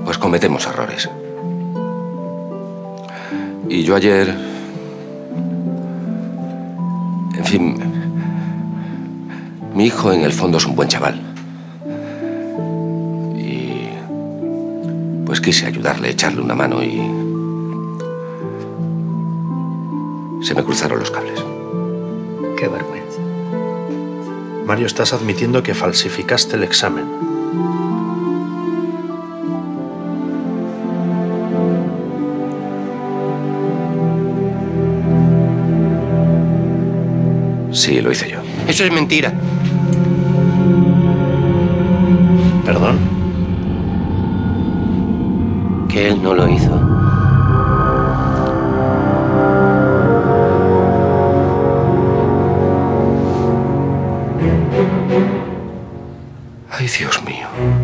pues cometemos errores. Y yo ayer... En fin... Mi hijo, en el fondo, es un buen chaval. Y... pues quise ayudarle, echarle una mano y... se me cruzaron los cables. Qué vergüenza. Mario, estás admitiendo que falsificaste el examen. Sí, lo hice yo. Eso es mentira. ¿Perdón? Que él no lo hizo. Ay, Dios mío.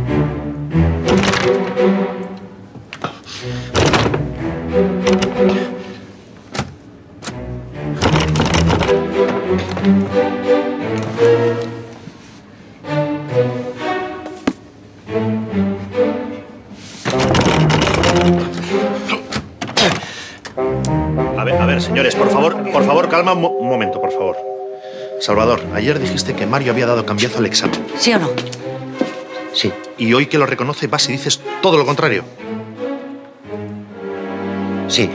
A ver, señores, por favor, calma un momento, por favor. Salvador, ayer dijiste que Mario había dado cambiazo al examen. ¿Sí o no? Sí. Y hoy que lo reconoce vas y dices todo lo contrario. Sí.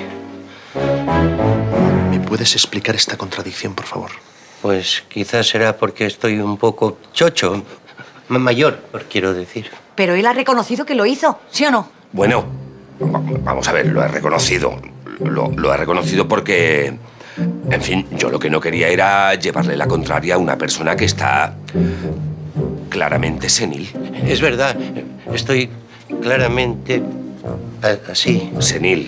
¿Me puedes explicar esta contradicción, por favor? Pues quizás será porque estoy un poco chocho. Mayor, quiero decir. Pero él ha reconocido que lo hizo, ¿sí o no? Bueno, vamos a ver, lo he reconocido. Lo he reconocido porque... En fin, yo lo que no quería era llevarle la contraria a una persona que está claramente senil. Es verdad, estoy claramente así. Senil.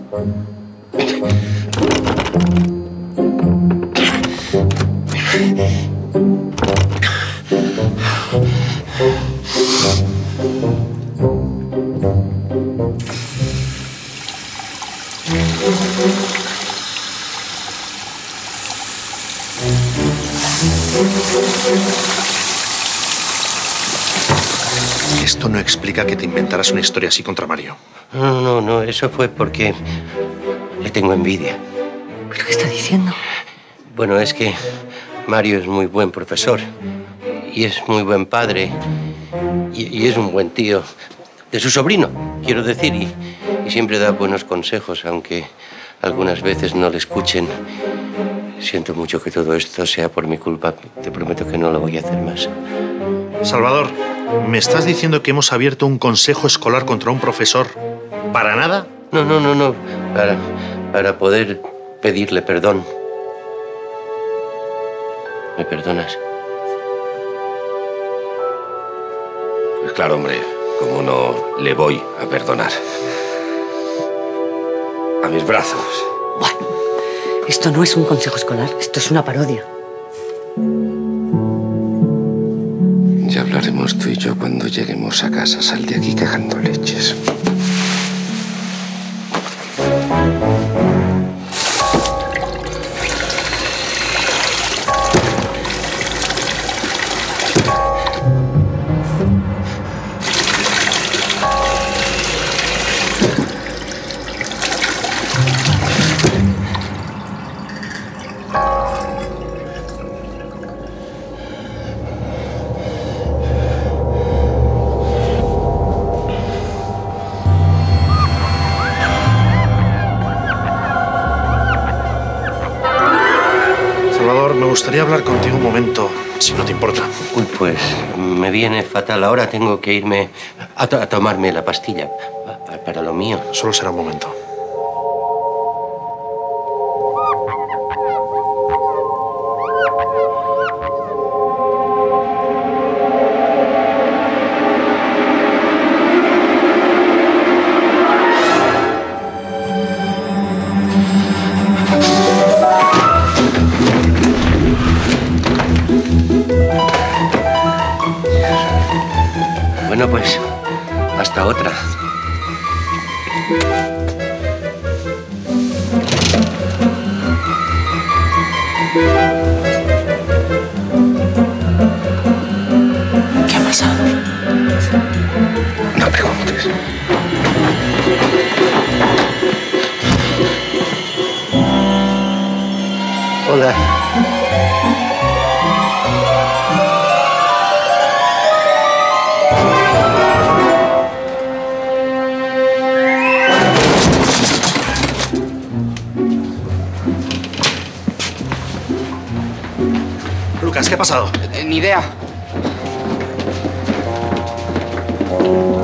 Esto no explica que te inventaras una historia así contra Mario. No, eso fue porque le tengo envidia. ¿Pero qué está diciendo? Bueno, es que Mario es muy buen profesor y es muy buen padre y es un buen tío de su sobrino, quiero decir, y siempre da buenos consejos, aunque algunas veces no le escuchen. Siento mucho que todo esto sea por mi culpa. Te prometo que no lo voy a hacer más. Salvador, ¿me estás diciendo que hemos abierto un consejo escolar contra un profesor para nada? No. Para poder pedirle perdón. ¿Me perdonas? Pues claro, hombre, ¿cómo no le voy a perdonar? A mis brazos. Bueno, esto no es un consejo escolar, esto es una parodia. Ya hablaremos tú y yo cuando lleguemos a casa. Sal de aquí cagando leches. Me gustaría hablar contigo un momento, si no te importa. Uy, pues me viene fatal. Ahora tengo que irme a tomarme la pastilla para lo mío. Solo será un momento. Bueno, pues, hasta otra. ¿Qué ha pasado? No preguntes. Hola. Lucas, ¿qué ha pasado? Ni idea.